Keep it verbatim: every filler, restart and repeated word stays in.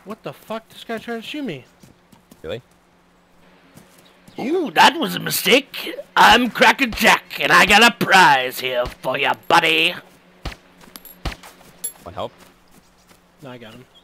What the fuck? This guy tried to shoot me. Really? Ooh, that was a mistake. I'm Cracker Jack, and I got a prize here for you, buddy. Want help? No, I got him.